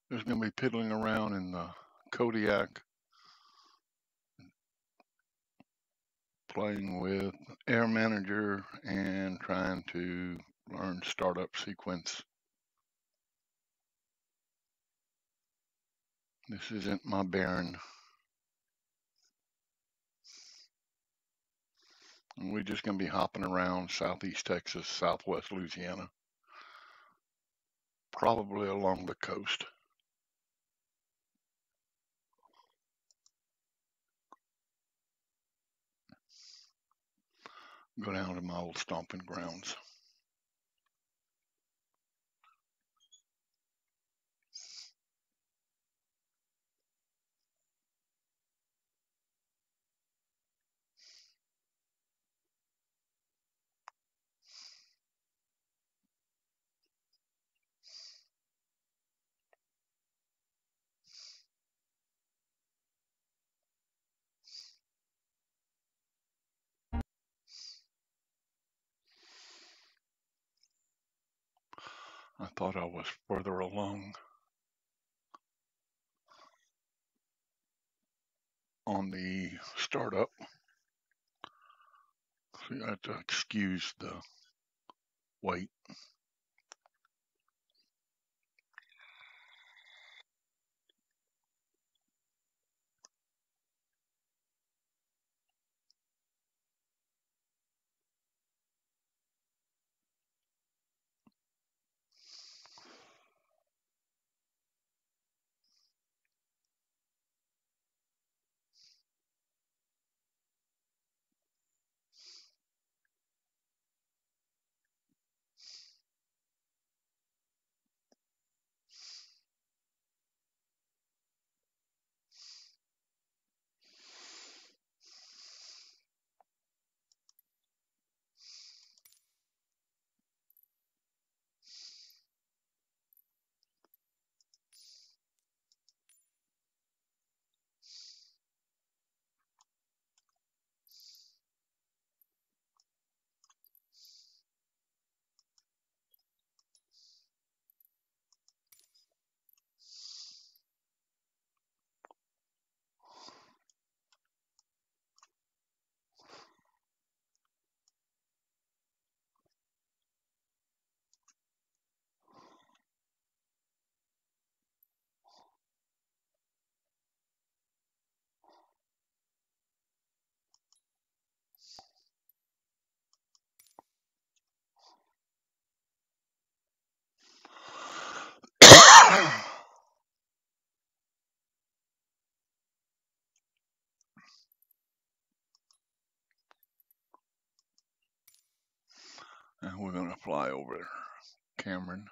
Just going to be piddling around in the Kodiak, playing with Air Manager and trying to learn startup sequence. This isn't my Baron. We're just going to be hopping around Southeast Texas, Southwest Louisiana, probably along the coast. Go down to my old stomping grounds. I thought I was further along on the startup. So you have to excuse the wait. And we're going to fly over Cameron.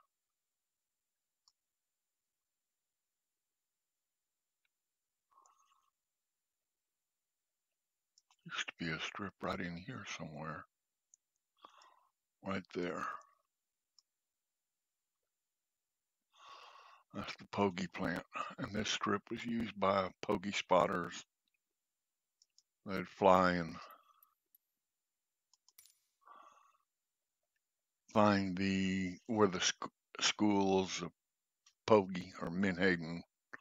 Used to be a strip right in here somewhere. Right there. That's the Pogey plant. And this strip was used by Pogey spotters. They'd fly and find where the schools of Pogey or Menhaden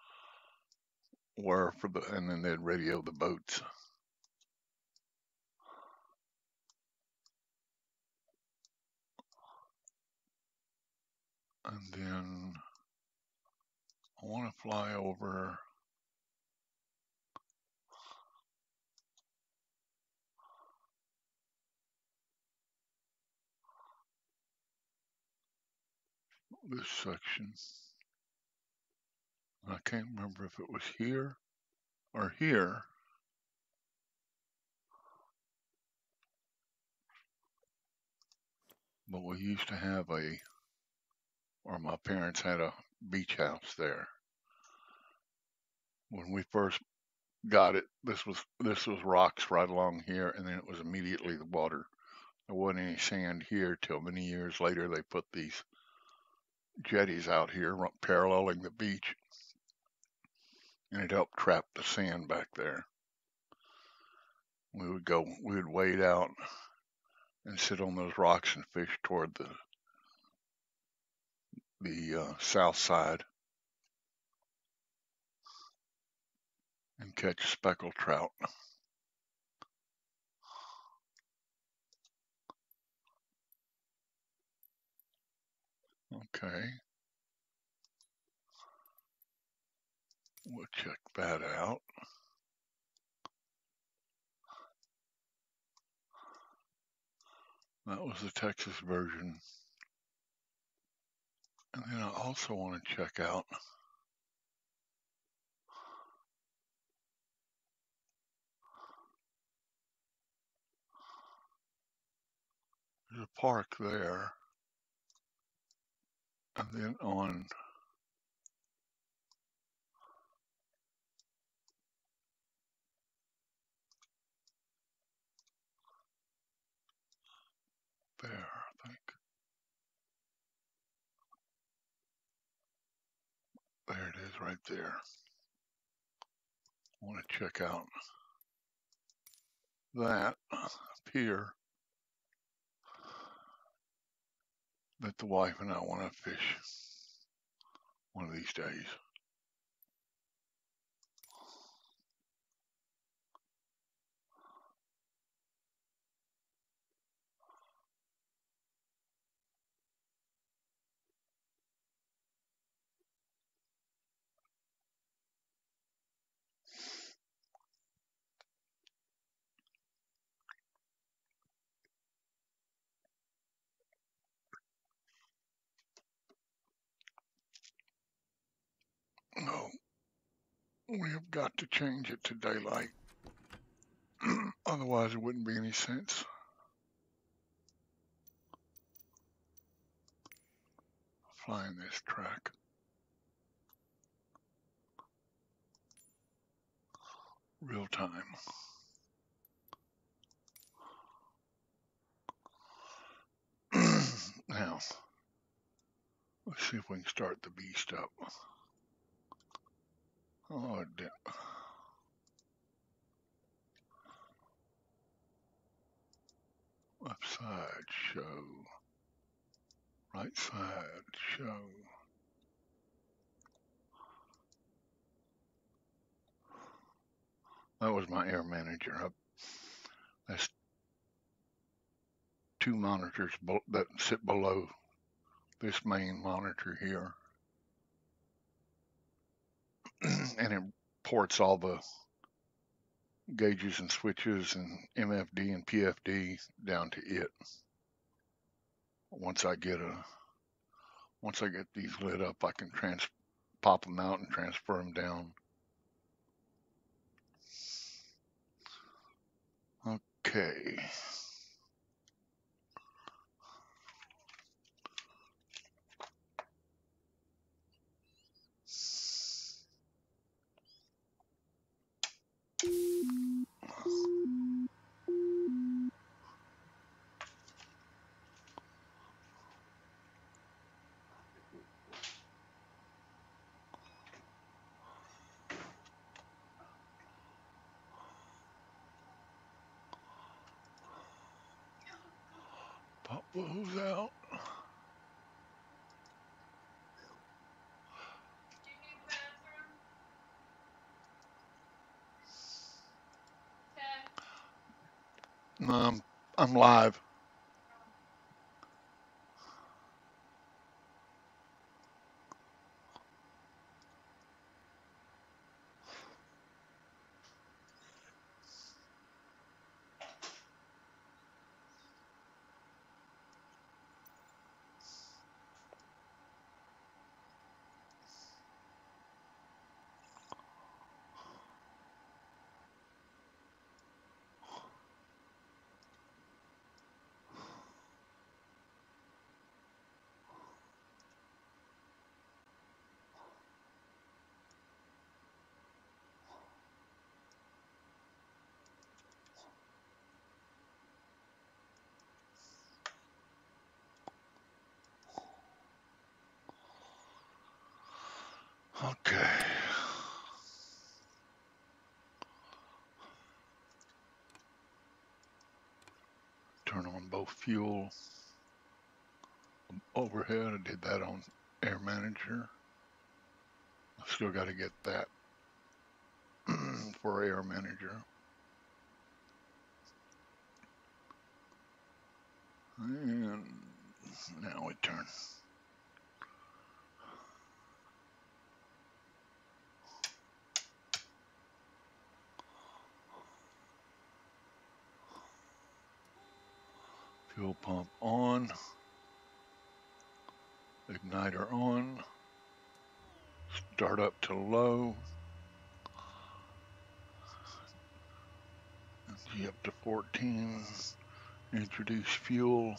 were and then they'd radio the boats. And then I want to fly over this section. I can't remember if it was here or here. But we used to have or my parents had a beach house there. When we first got it, this was rocks right along here, and then it was immediately the water. There wasn't any sand here till many years later. They put these jetties out here paralleling the beach, and it helped trap the sand back there. We would wade out and sit on those rocks and fish toward the south side. and catch speckled trout. Okay. We'll check that out. That was the Texas version. And then I also want to check out there's a park there. And then on there, I think. There it is right there. I want to check out that pier that the wife and I want to fish one of these days. No, we have got to change it to daylight. Otherwise, it wouldn't be any sense flying this track. Real time. Now, let's see if we can start the beast up. Oh, it did. Left side, show. Right side, show. That was my air manager. That's two monitors that sit below this main monitor here. And it ports all the gauges and switches and MFD and PFD down to it. Once I get these lit up, I can pop them out and transfer them down. Okay. Pop those out. No, I'm live. Okay. Turn on both fuel, overhead. I did that on Air Manager. I still got to get that for Air Manager. And now we turn. Fuel pump on. Igniter on. Start up to low. G up to 14. Introduce fuel.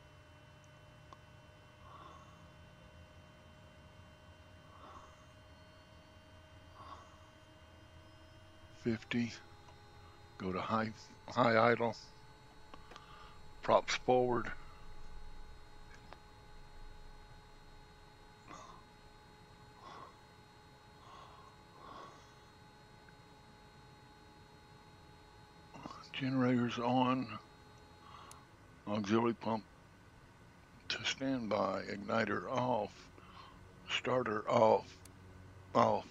$50. Go to high idle. Props forward. Generators on. Auxiliary pump to standby. Igniter off. Starter off. Off.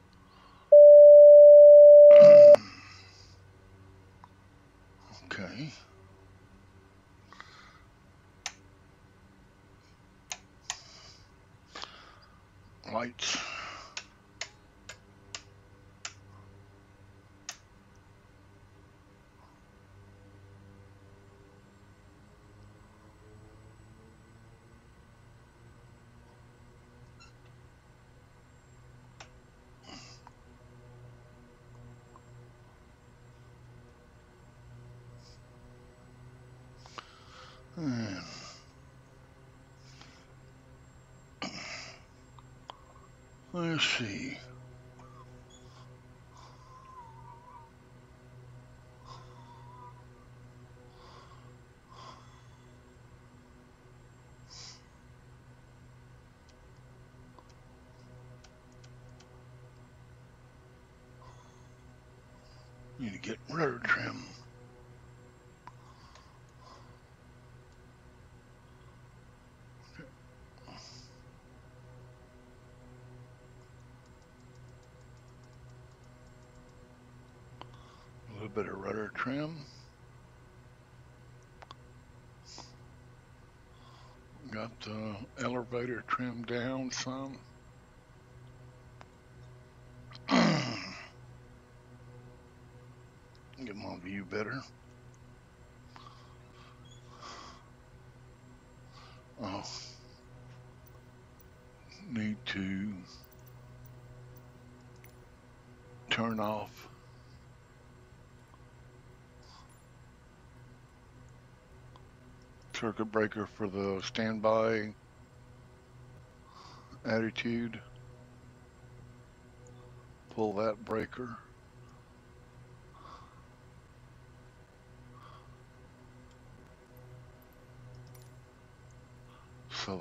Okay. Lights. And let's see. Need to get rudder trim. A little bit of rudder trim. Got the elevator trimmed down some. Get my view better. Oh, need to turn off circuit breaker for the standby attitude. Pull that breaker. So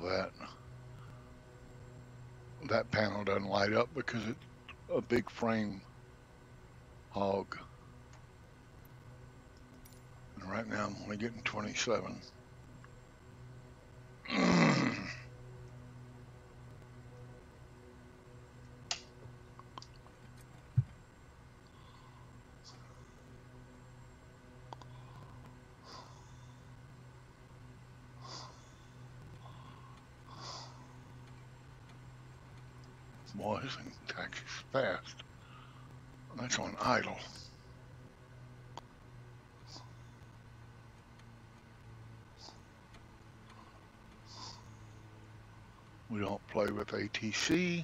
that panel doesn't light up because it's a big frame hog. And right now I'm only getting 27. Boy, this thing taxes fast. That's on idle. We don't play with ATC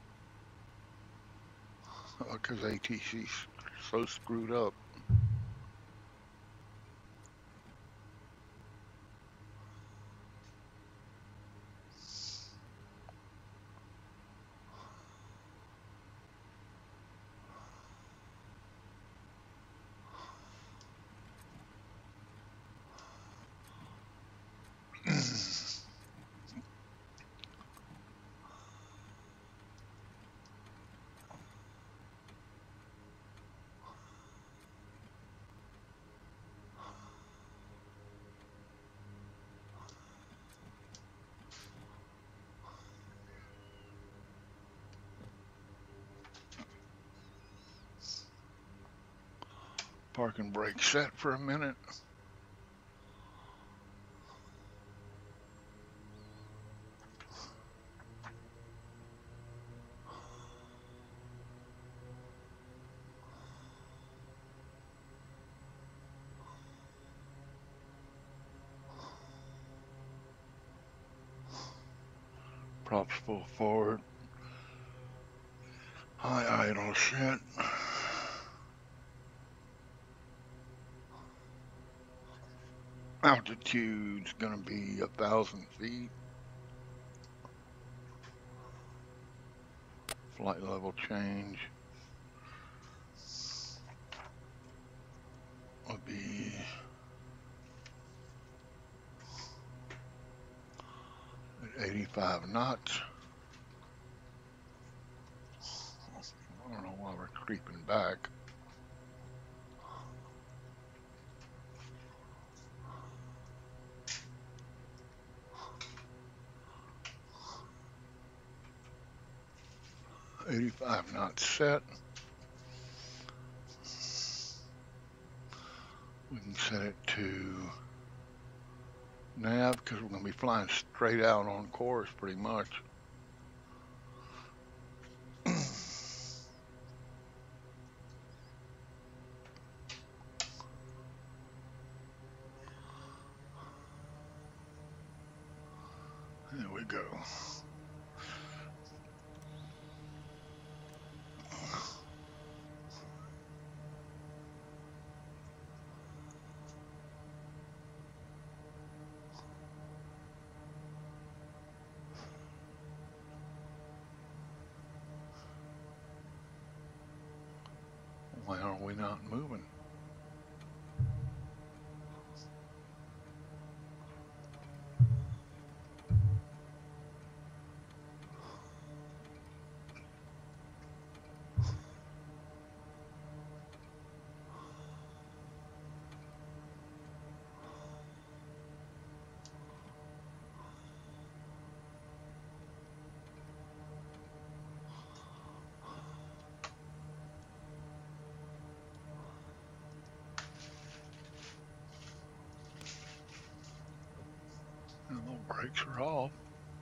because ATC's so screwed up. Parking brake set for a minute. Props full forward. High idle set. Altitude's gonna be 1,000 feet. Flight level change will be at 85 knots. I don't know why we're creeping back. .85 knots set. We can set it to nav because we're going to be flying straight out on course pretty much. There we go. Why are we not moving? And the brakes are off.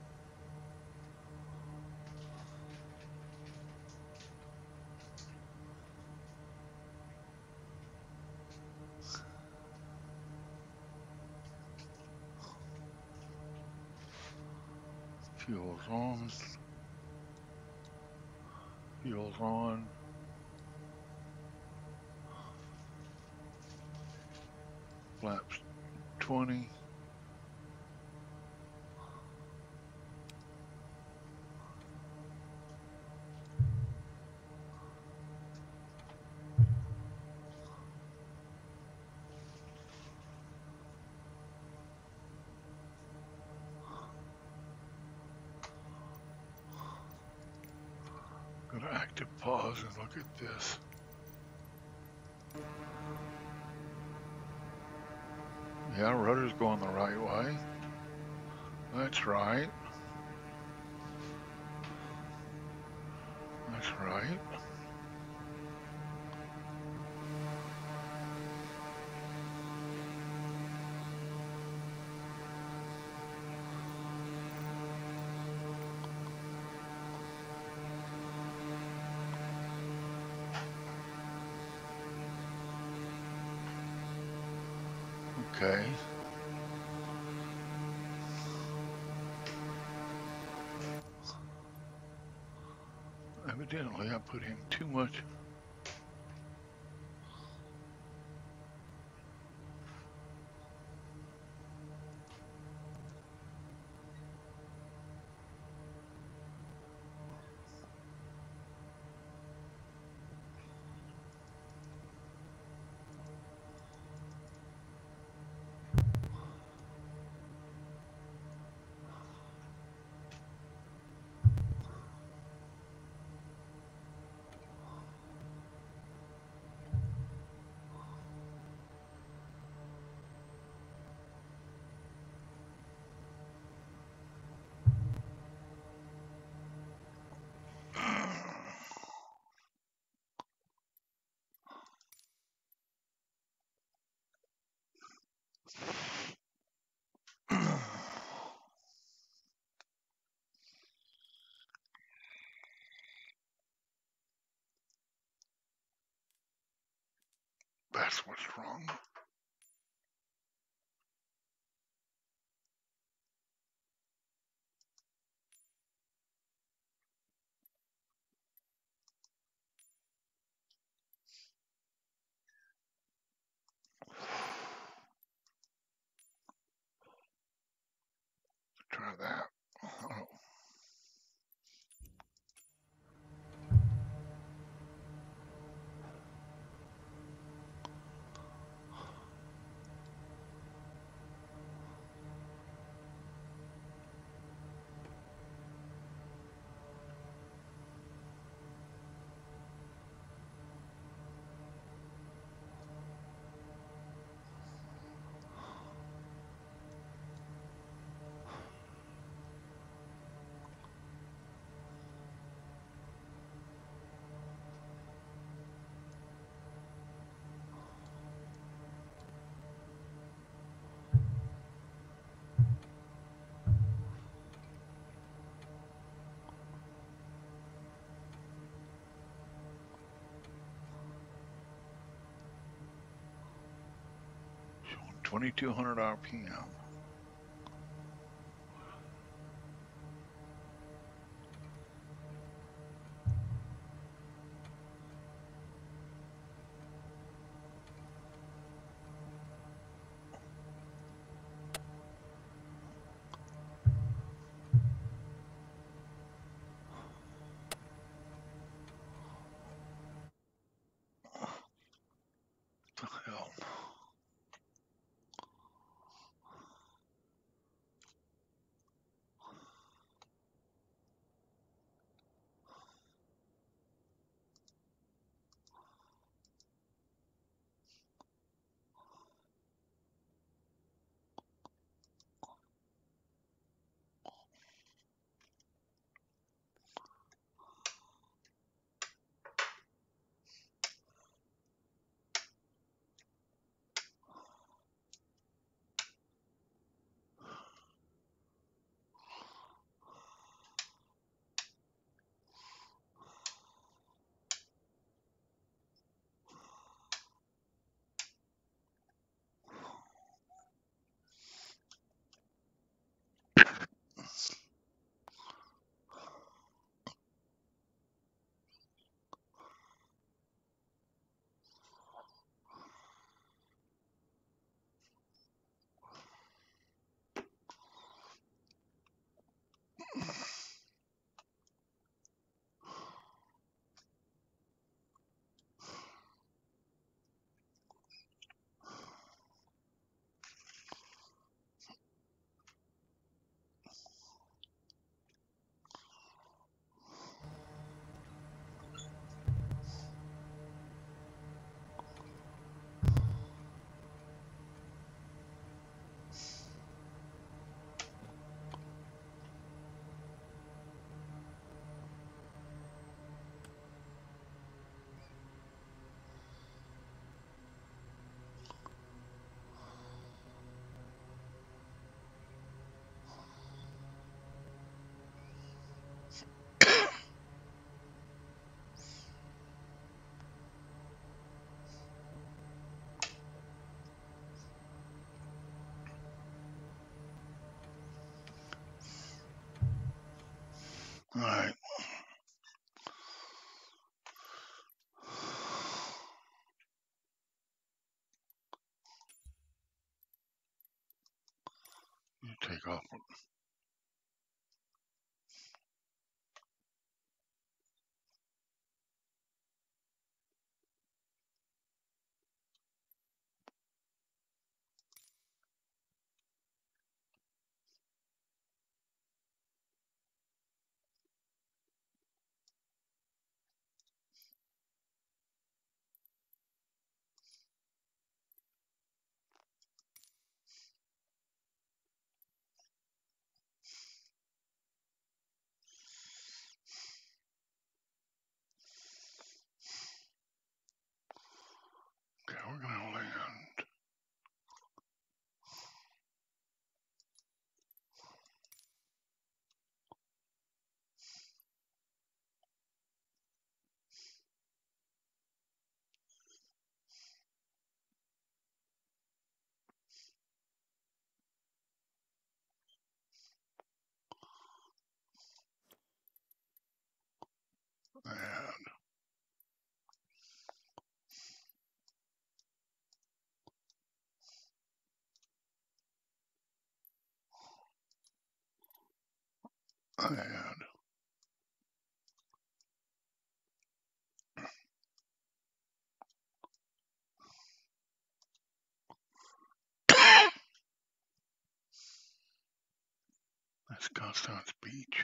Fuel's on. Fuel's on. Flaps 20. Go to active pause and look at this. Yeah, rudder's going the right way. That's right. That's right. Okay. Evidently, I put in too much. That's what's wrong. Try that. Oh. Showing 2200 RPM. What the hell? All right. You take off. Okay, we're gonna land. And that's Constance Beach.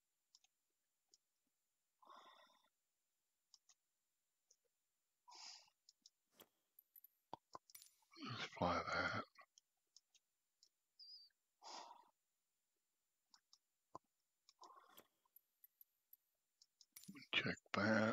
Let's apply that. Check that.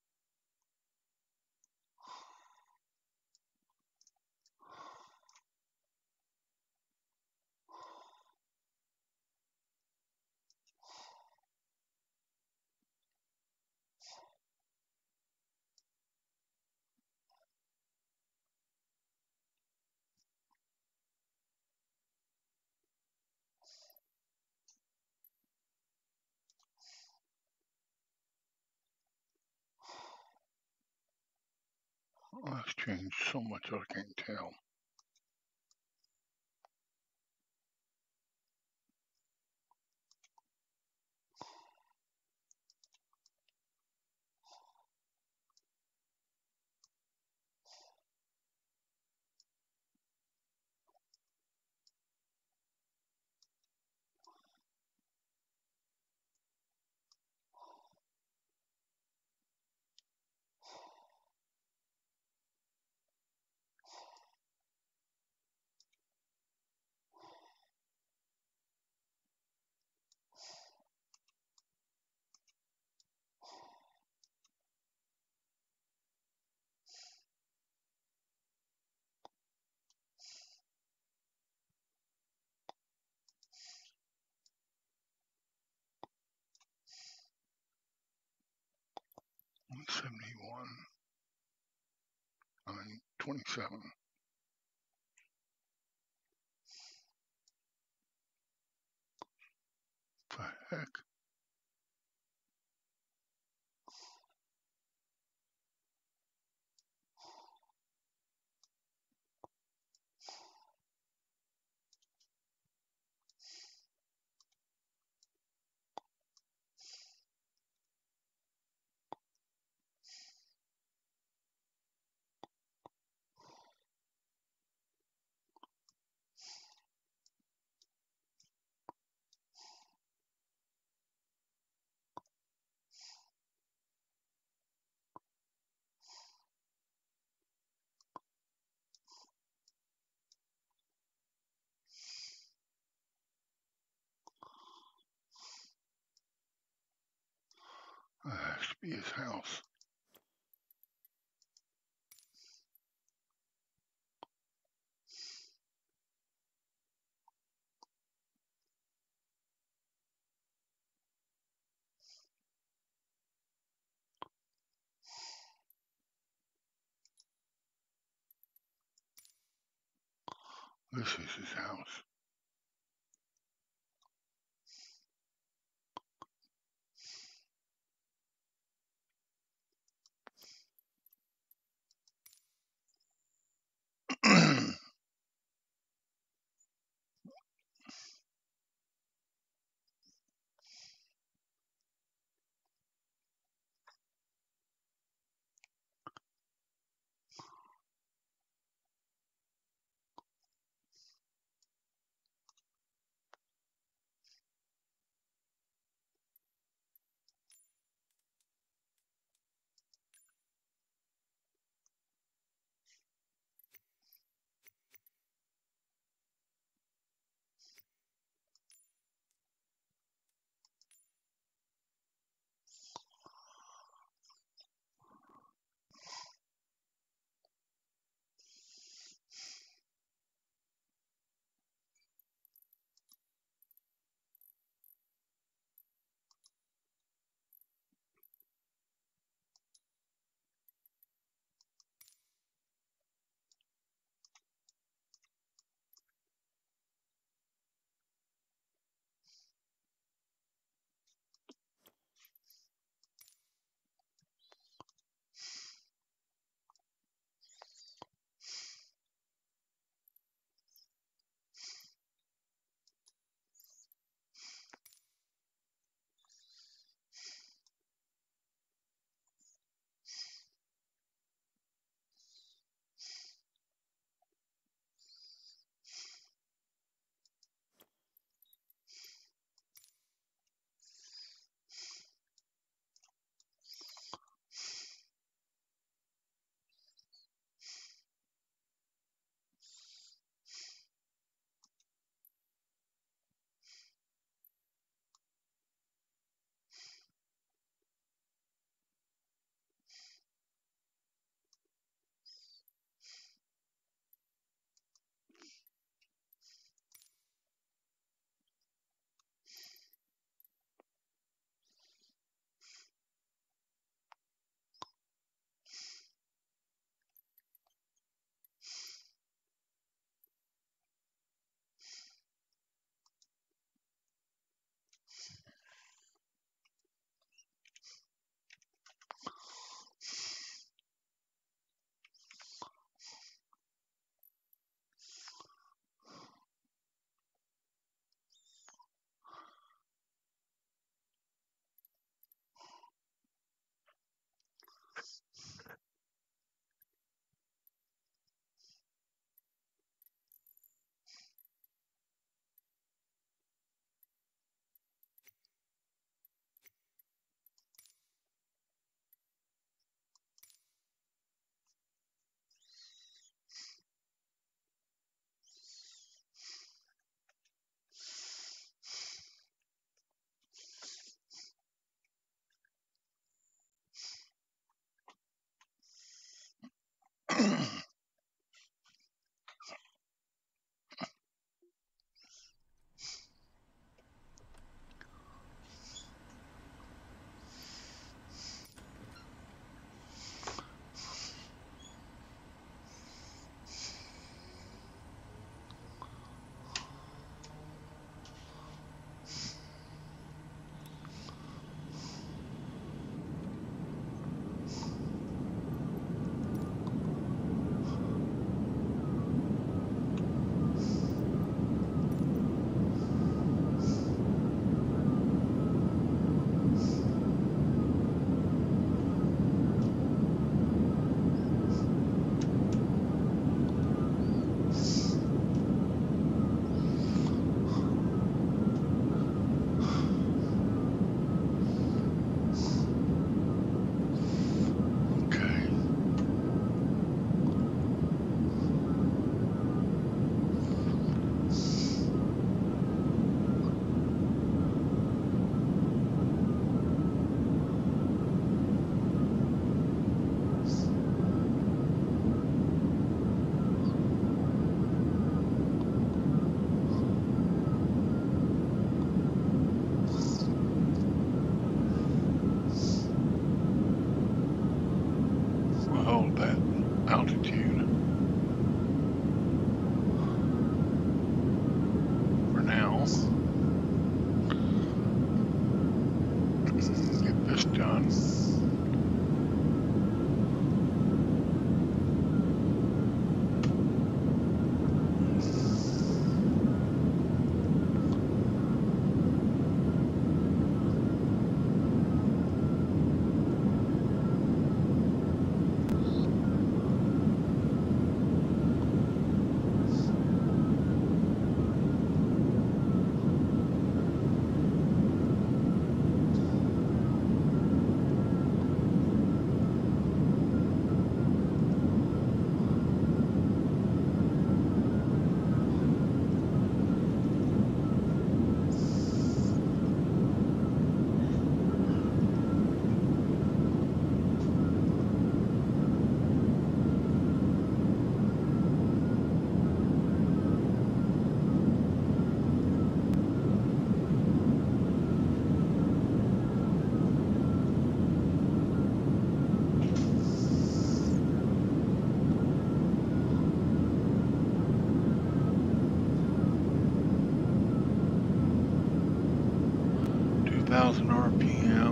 Oh, that's changed so much I can't tell. $171, 927. The heck? That has to be his house. This is his house. done. RPM,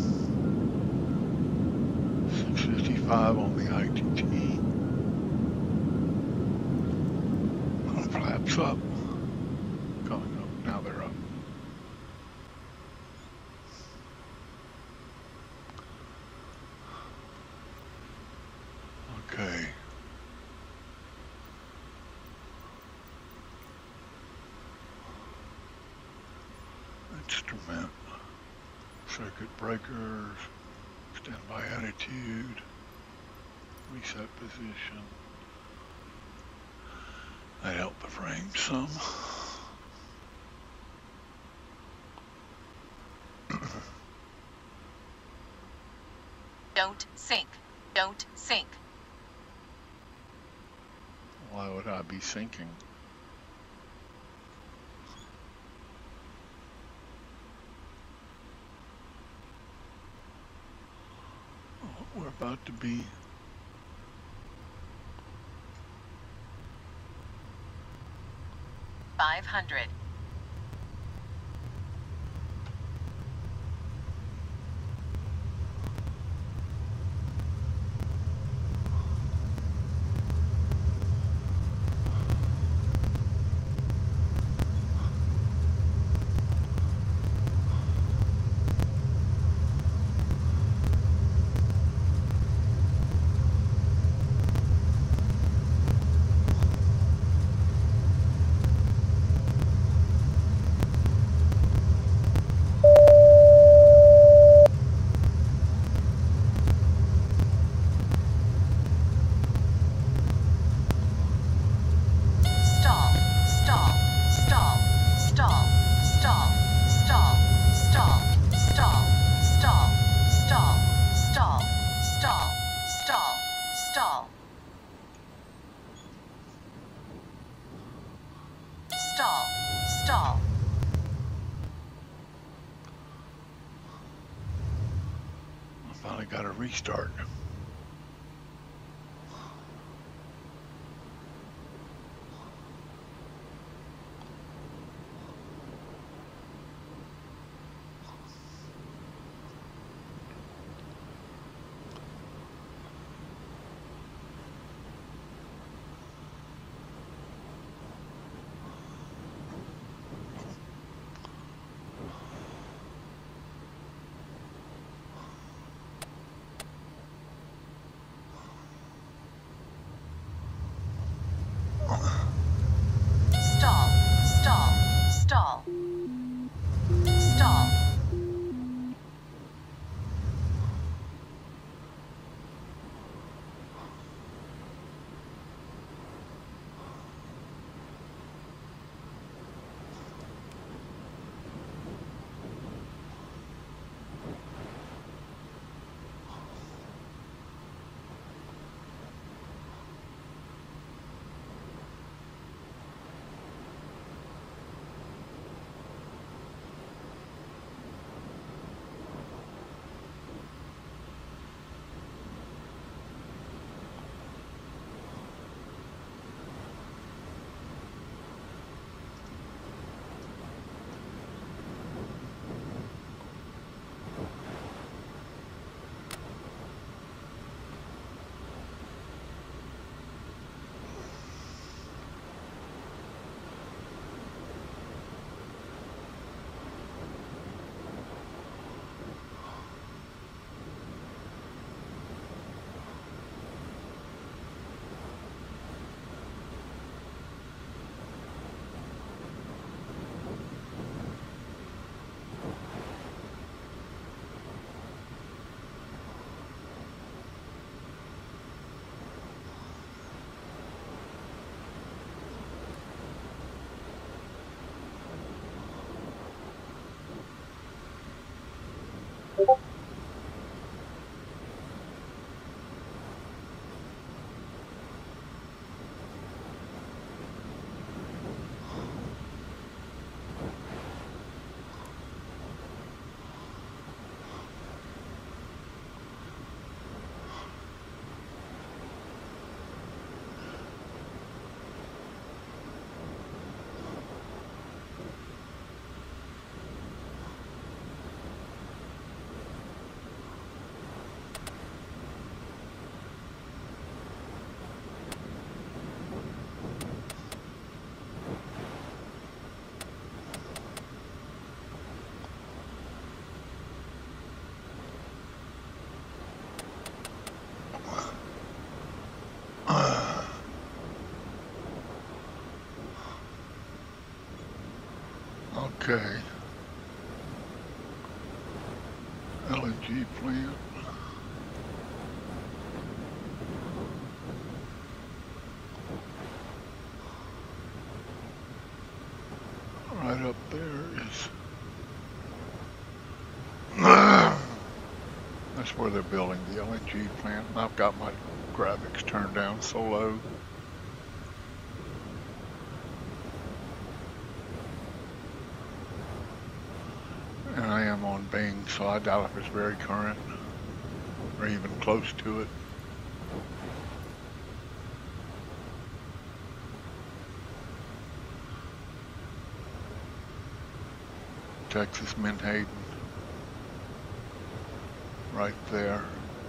655 on the ITT. Flaps up, coming up, now they're up. Okay. Instrument, circuit breakers, standby attitude, reset position. That helped the frame some. Don't sink. Don't sink. Why would I be sinking? Oh, we're about to be 500. Stall. I finally got a restart. Okay. LNG plant. Right up there is that's where they're building the LNG plant. And I've got my graphics turned down so low. And I am on Bing, so I doubt if it's very current or even close to it. Texas Menhaden, right there.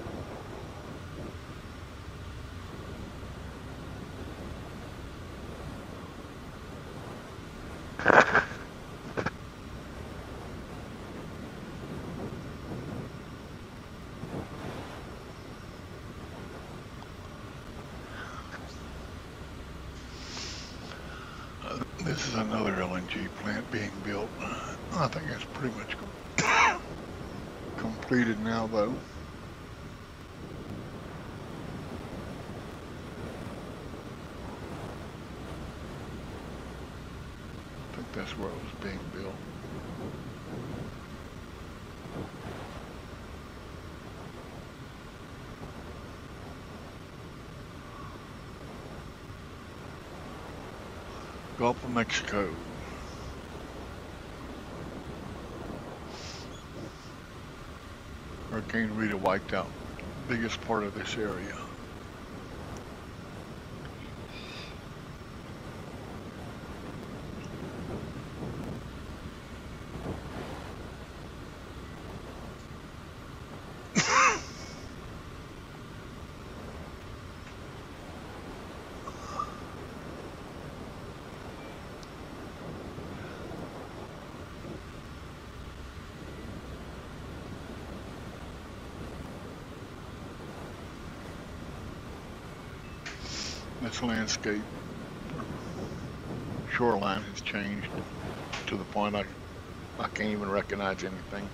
This is another LNG plant being built. I think it's pretty much completed now, though. I think that's where it was being built. Gulf of Mexico. Hurricane Rita wiped out the biggest part of this area. This landscape shoreline has changed to the point I can't even recognize anything.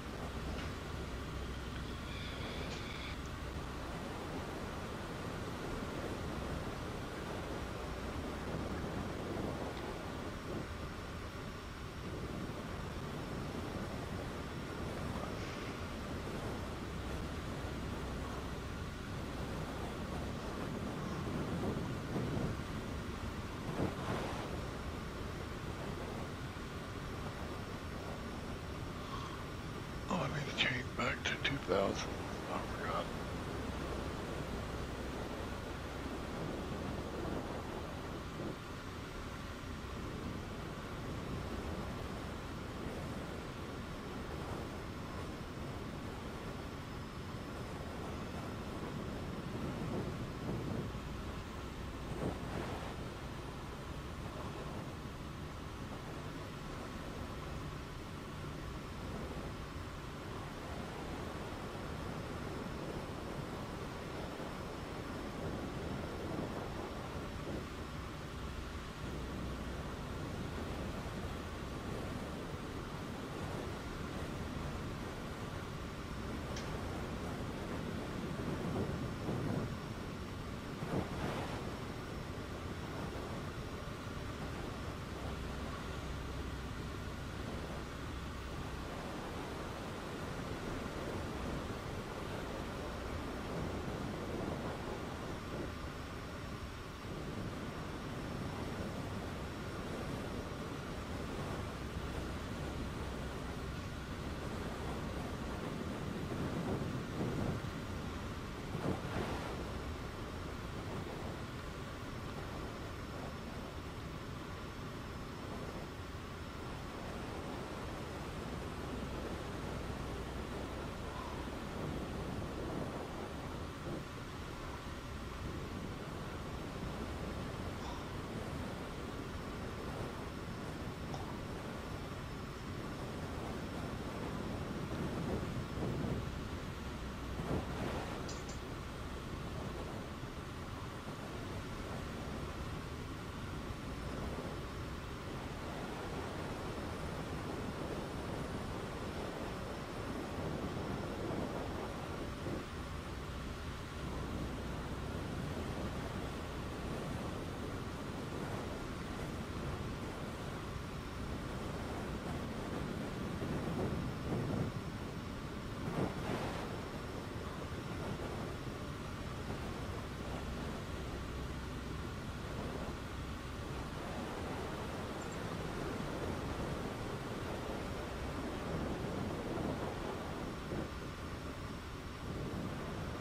Oh, I need to change back to 2000. I forgot.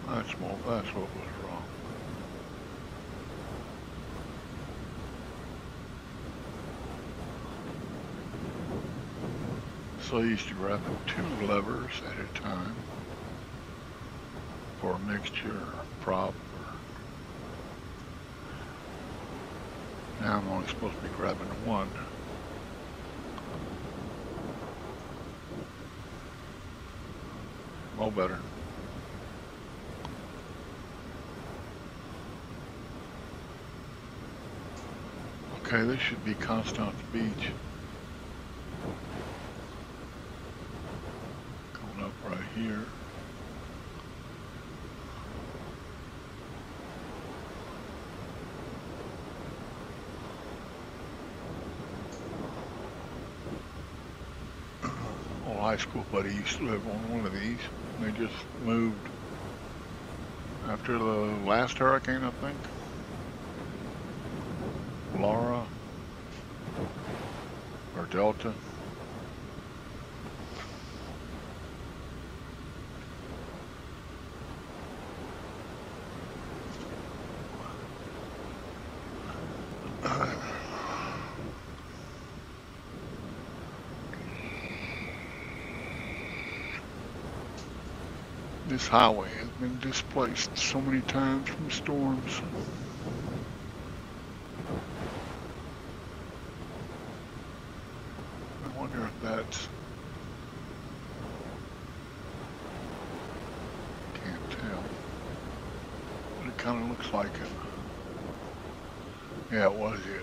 That's what was wrong. So I used to grab 2 levers at a time for a mixture or prop. Now I'm only supposed to be grabbing 1. Oh, better. Okay, this should be Constance Beach. Coming up right here. Old high school buddy used to live on one of these. They just moved after the last hurricane, I think. Laura or Delta. This highway has been displaced so many times from storms. I wonder if that's... Can't tell. But it kind of looks like it. Yeah, it was it.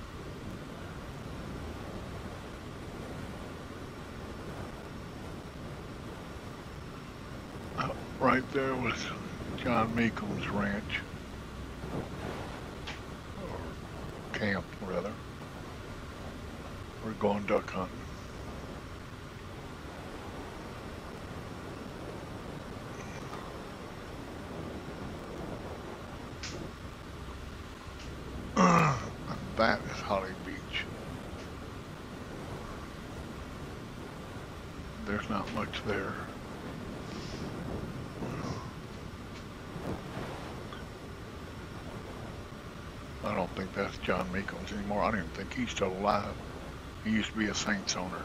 Right there was John Meekum's ranch. Or camp, rather. We're going duck hunting. That is Holly Beach. There's not much there. I don't think that's John Meekum's anymore. I don't even think he's still alive. He used to be a Saints owner.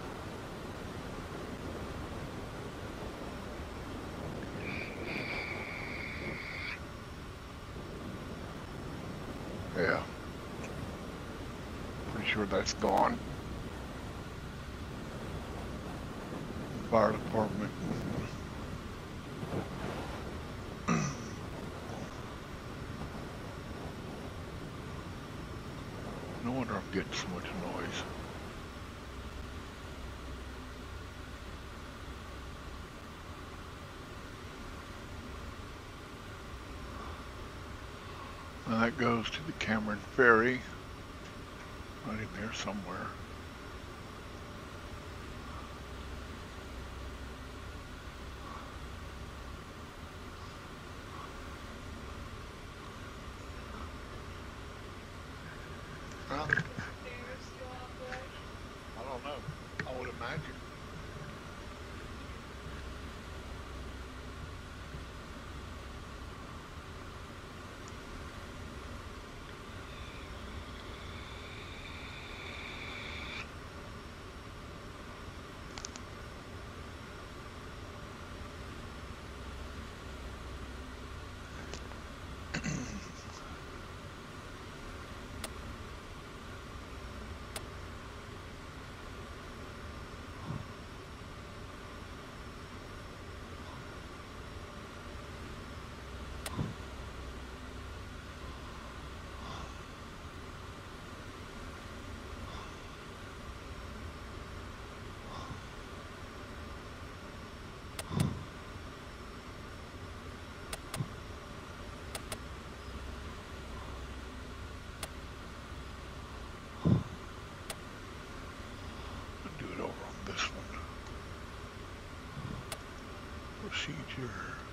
Yeah. Pretty sure that's gone. Fire department. No wonder I'm getting so much noise. And that goes to the Cameron Ferry. Right in there somewhere. Huh? I don't know. I would imagine. Procedure.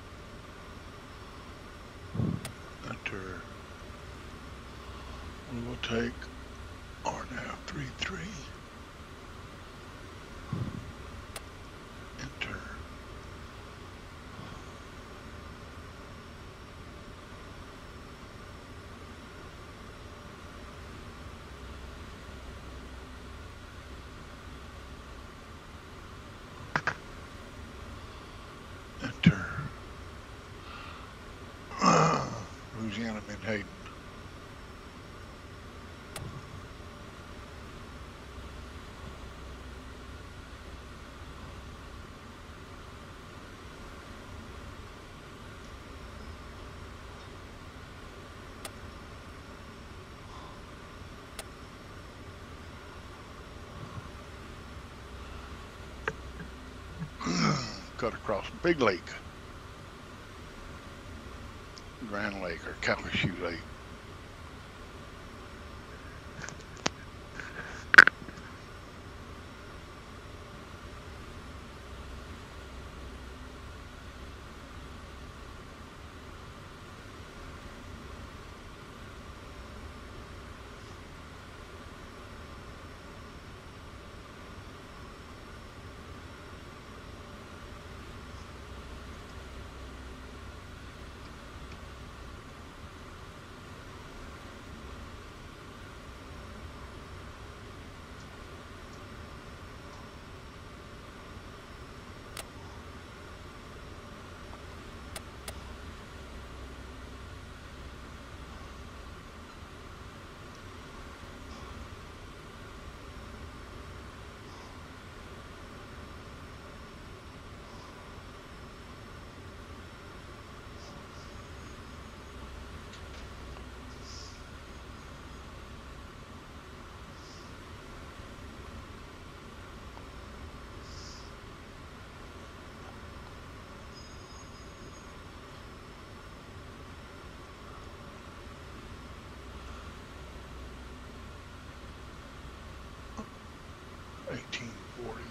Enter. We will take RNAV33. Enter. Louisiana, Menhaden. Cut across Big Lake, Grand Lake, or Calcasieu Lake. $18.40.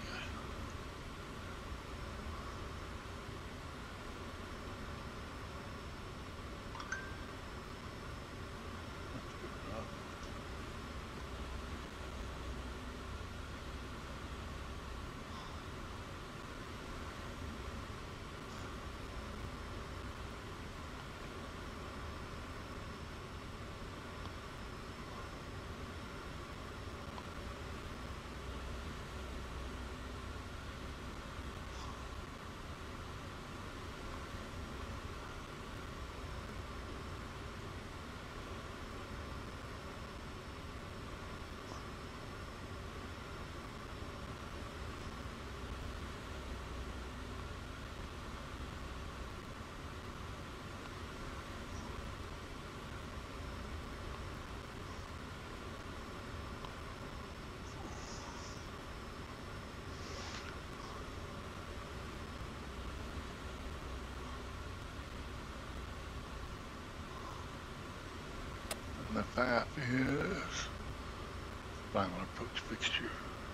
And that is final approach fixture.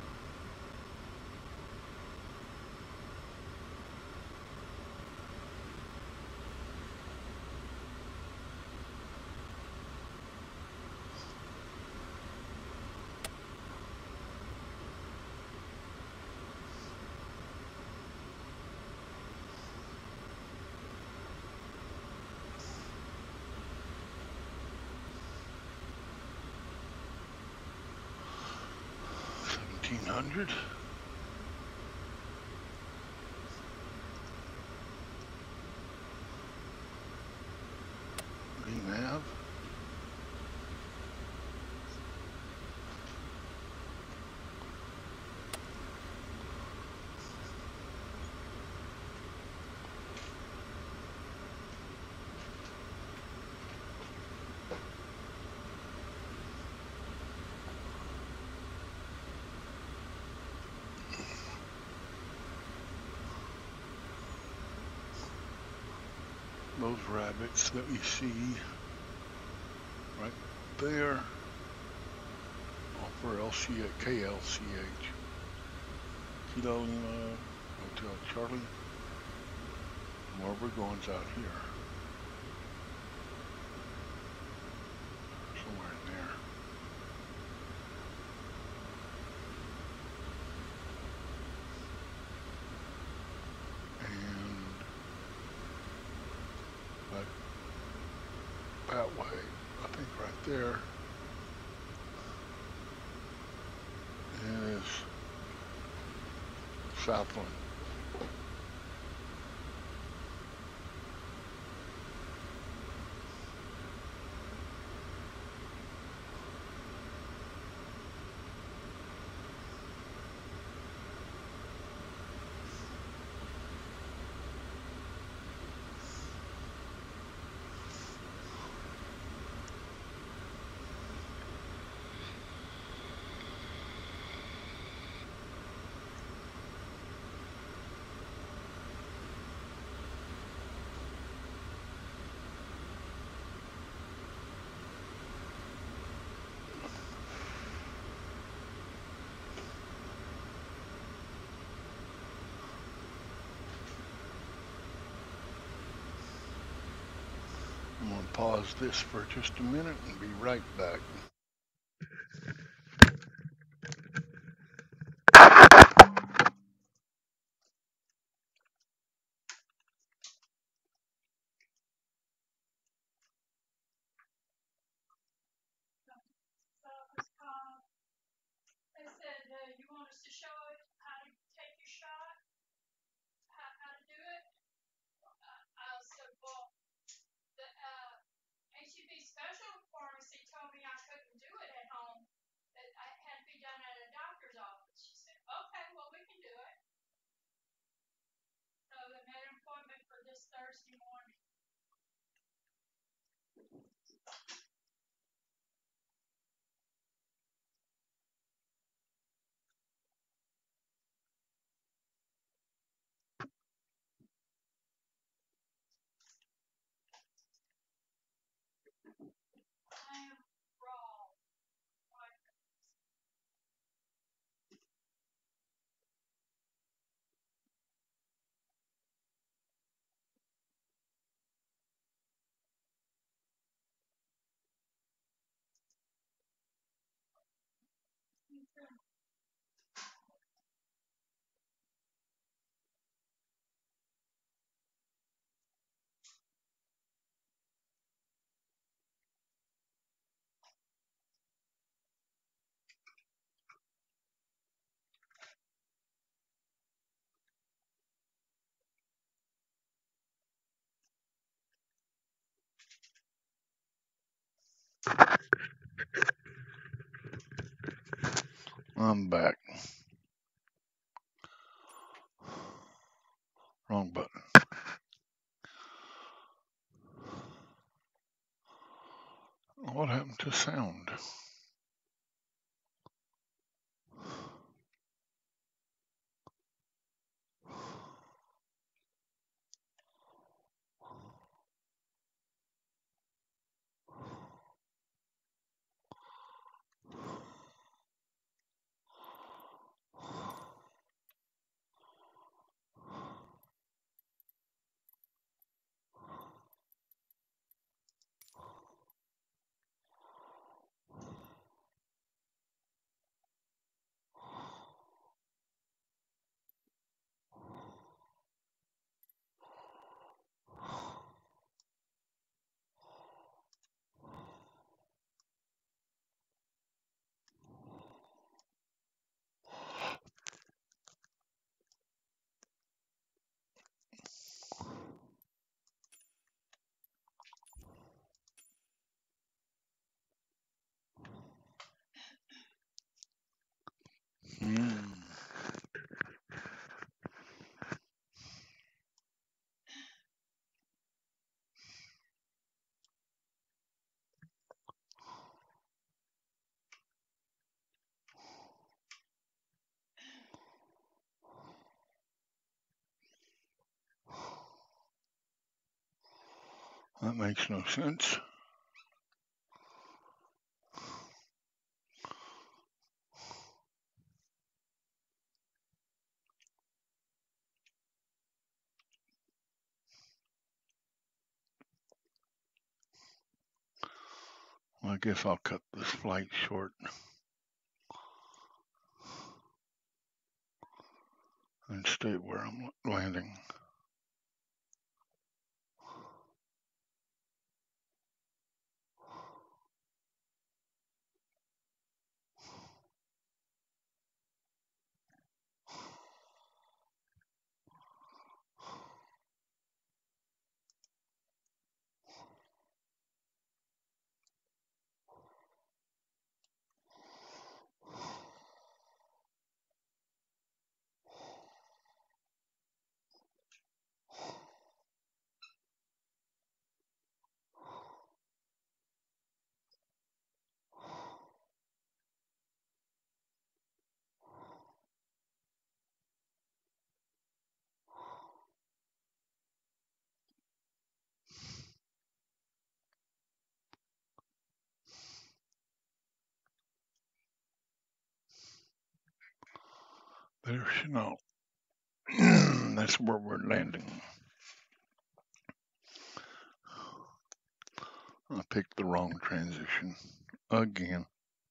$1,700. Nav. Those rabbits that we see right there for KLCH. Kilo Lima Hotel Charlie. Where we're going's out here. Somewhere in there. And that way, I think right there is Southland. Pause this for just a minute and be right back. I'm back. Wrong button. What happened to sound? That makes no sense. I guess I'll cut this flight short and stay where I'm landing. There's Chanel. That's where we're landing. I picked the wrong transition again.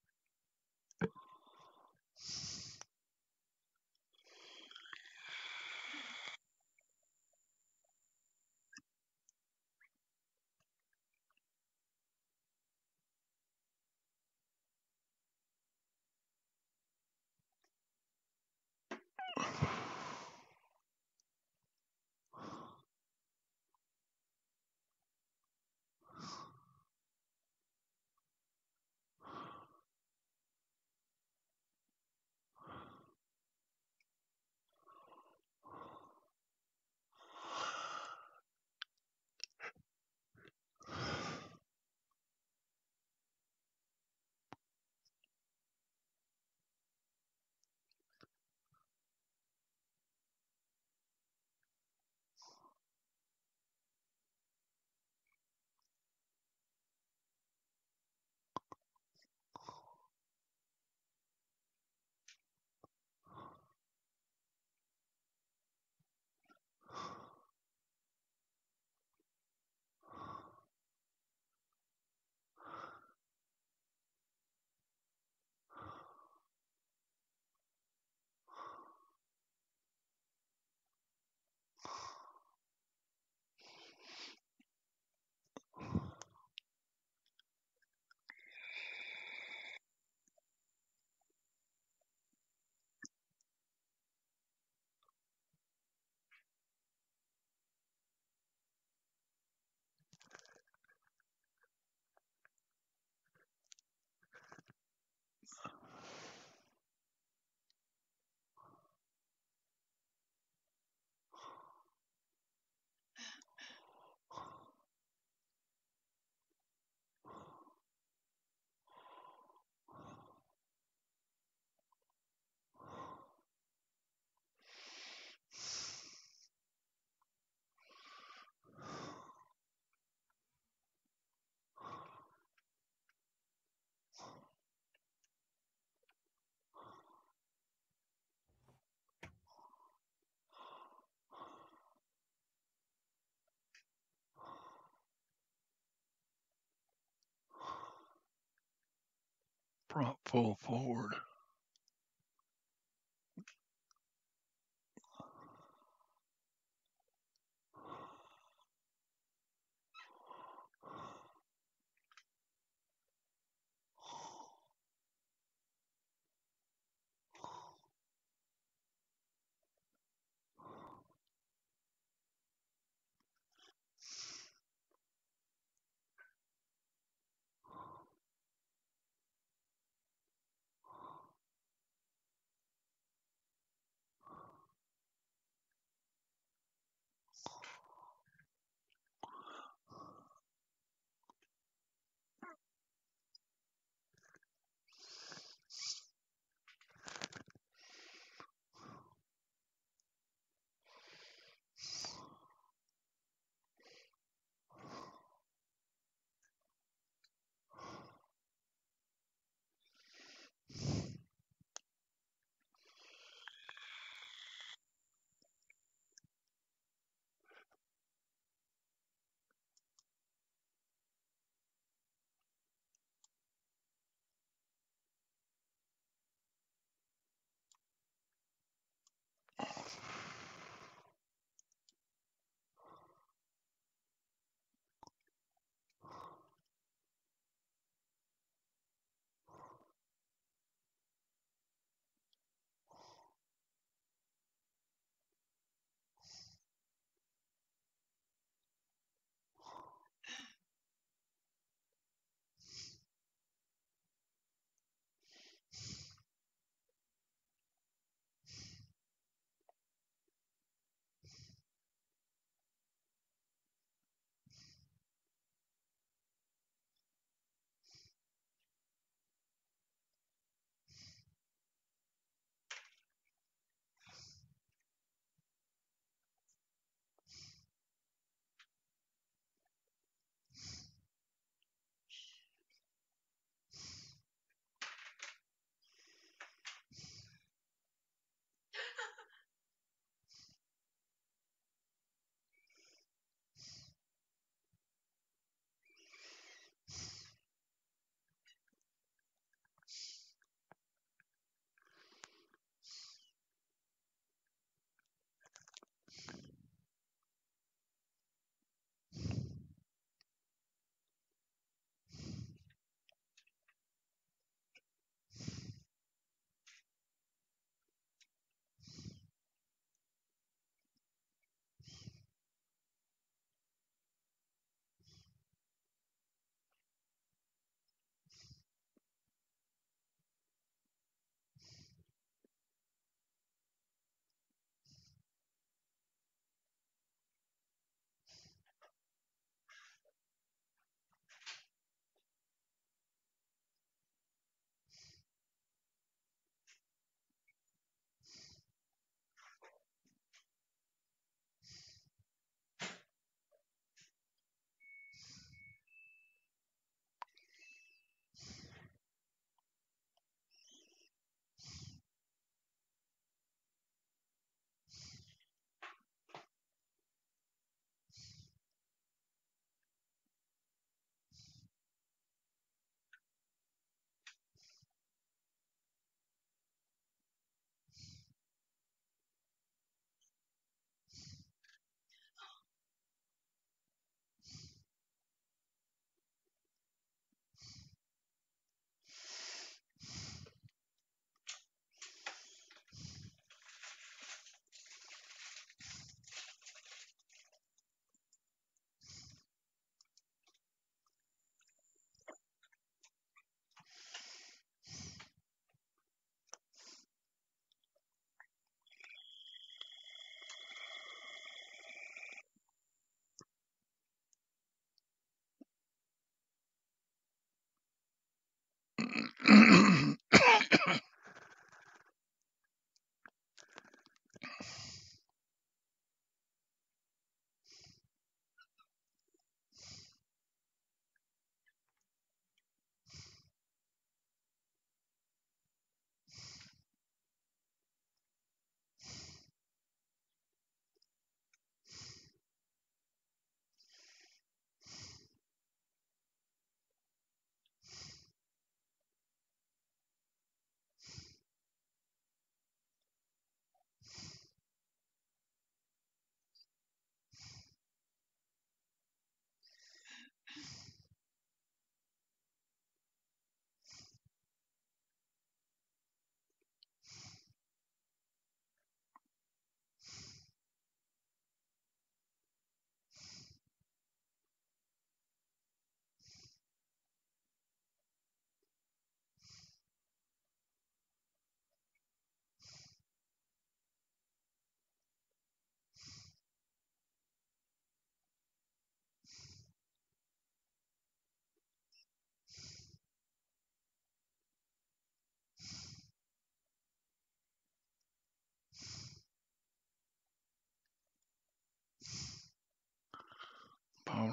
Prop full forward.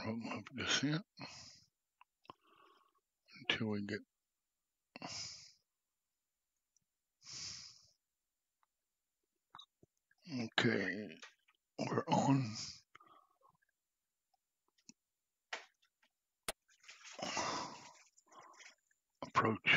of descent until we get okay. We're on approach.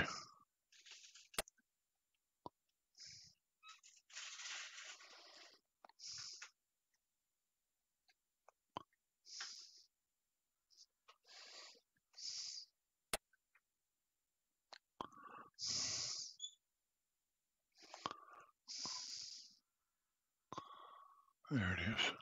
There it is.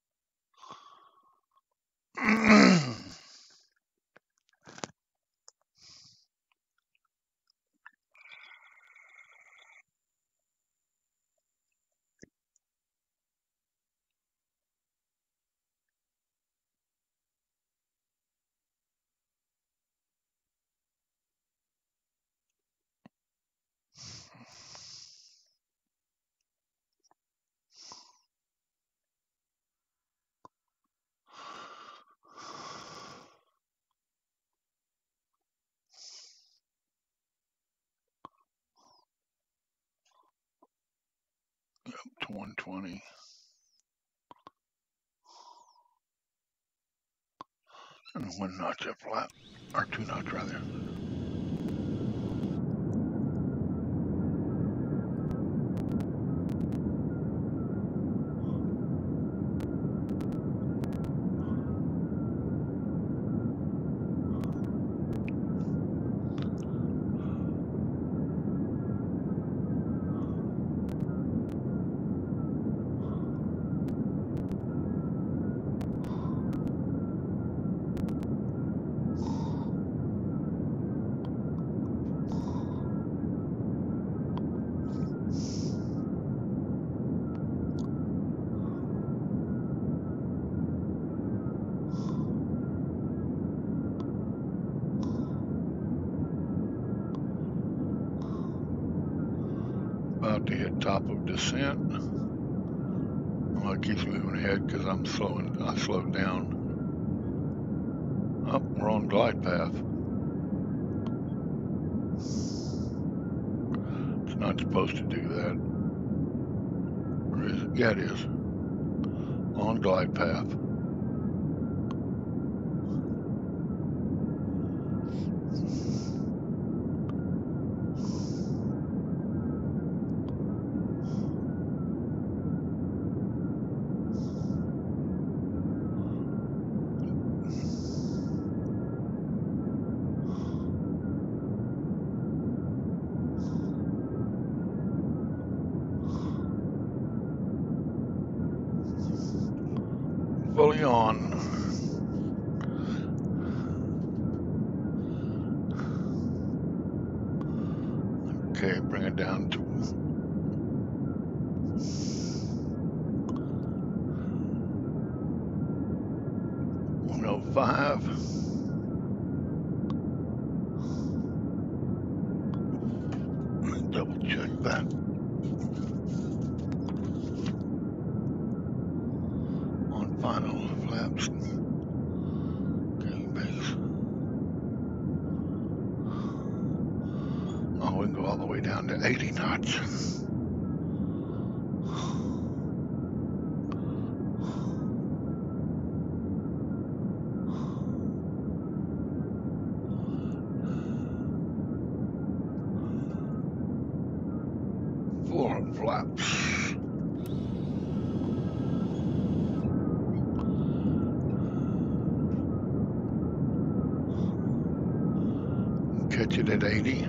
120. And 1 notch up flat, or 2 notch rather. About to hit top of descent. Well, it keeps moving ahead because I slowed down. Oh, we're on glide path. It's not supposed to do that. Or is it? Yeah, it is. On glide path. Fully on. Okay, bring it down to 105. Double check that. On final flaps. Okay, base. Oh, we can go all the way down to 80 knots. Full flaps. Catch it at 80.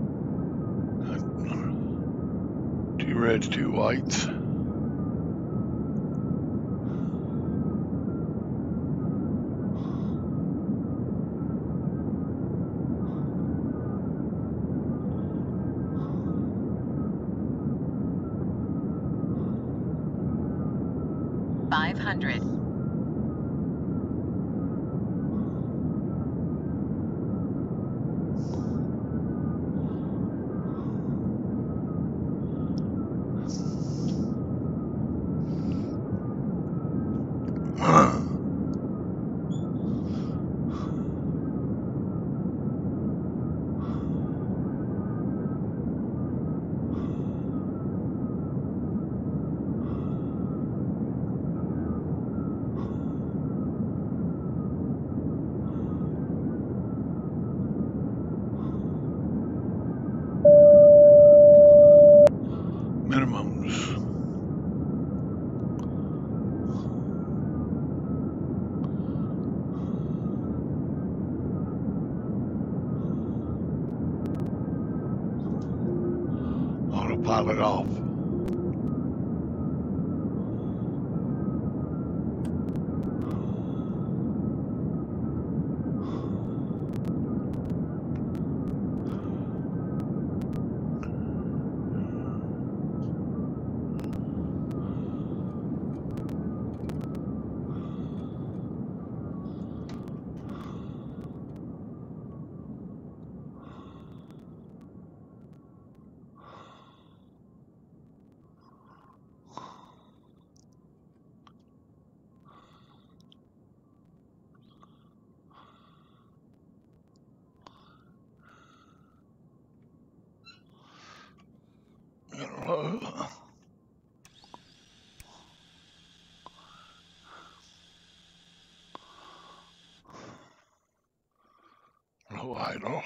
Two reds, two whites. 500. Minimums. Autopilot off. Low. Low idle.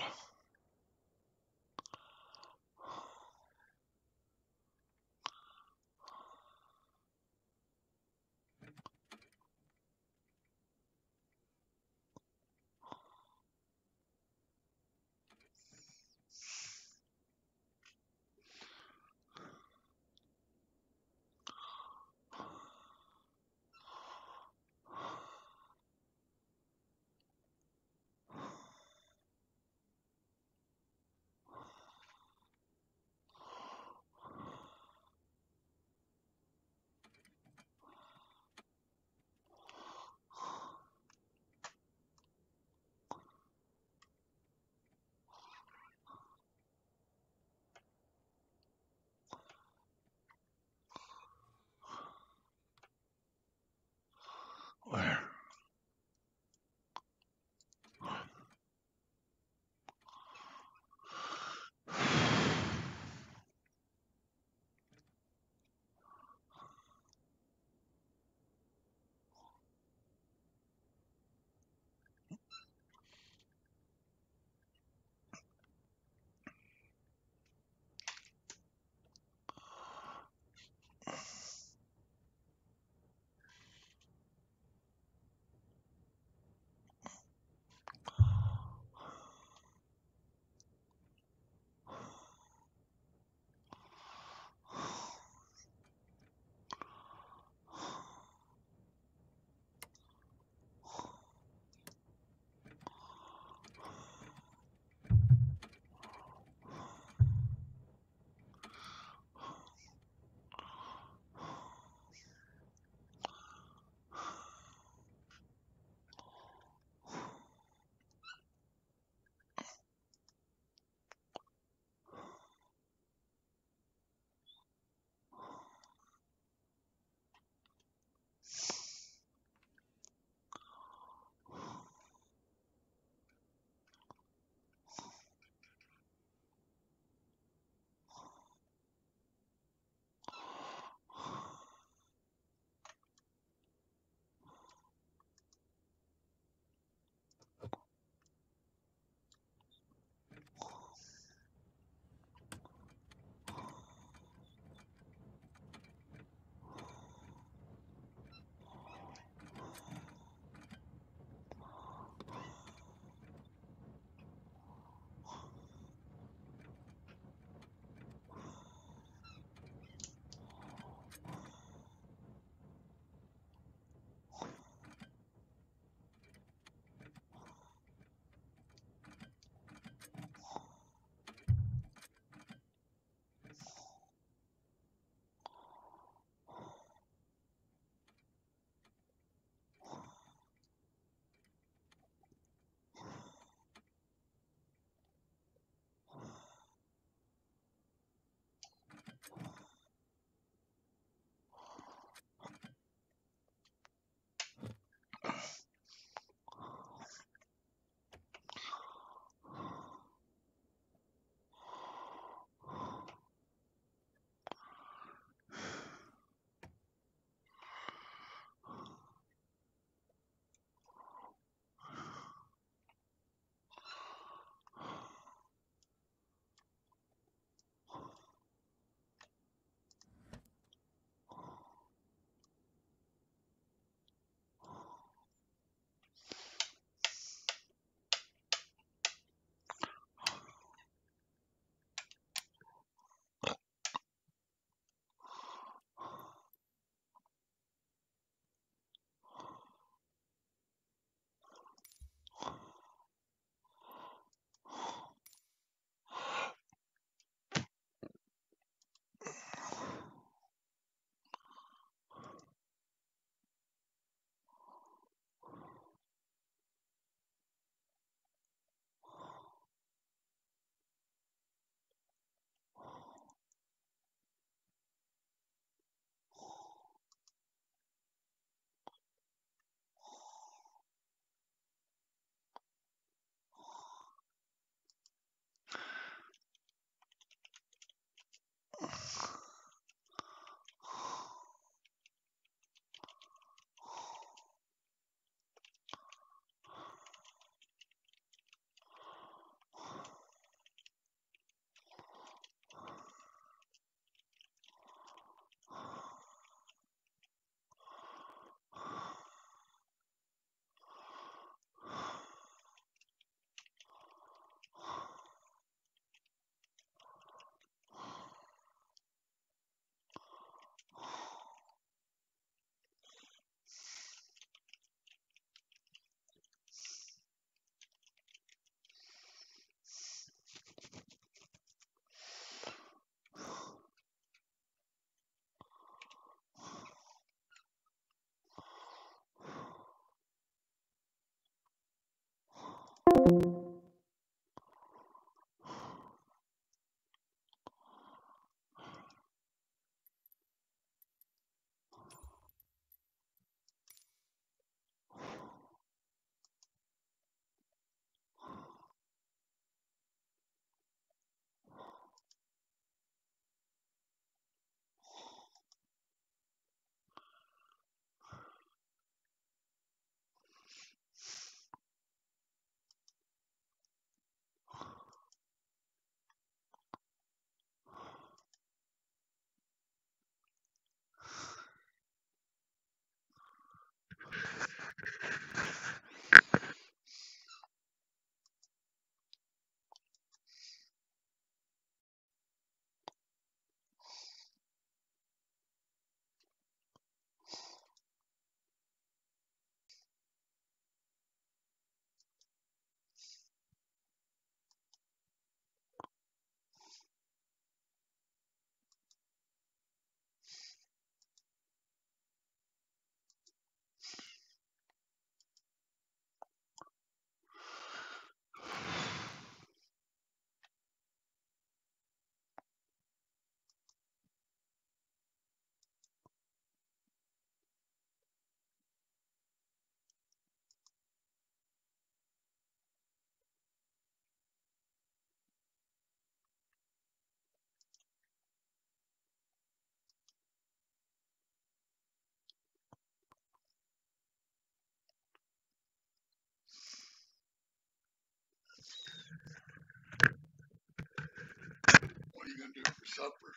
What are you gonna do for supper?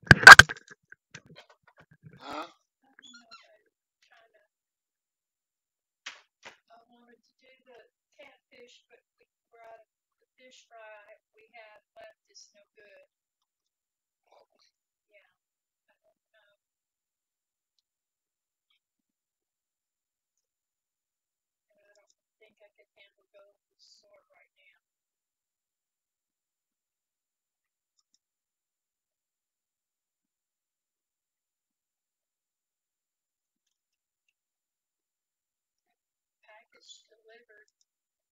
Huh? I wanted to do the catfish, but the fish fry we have left is no good. Yeah, I don't know. And I don't think I can handle going to the store right now. Package delivered.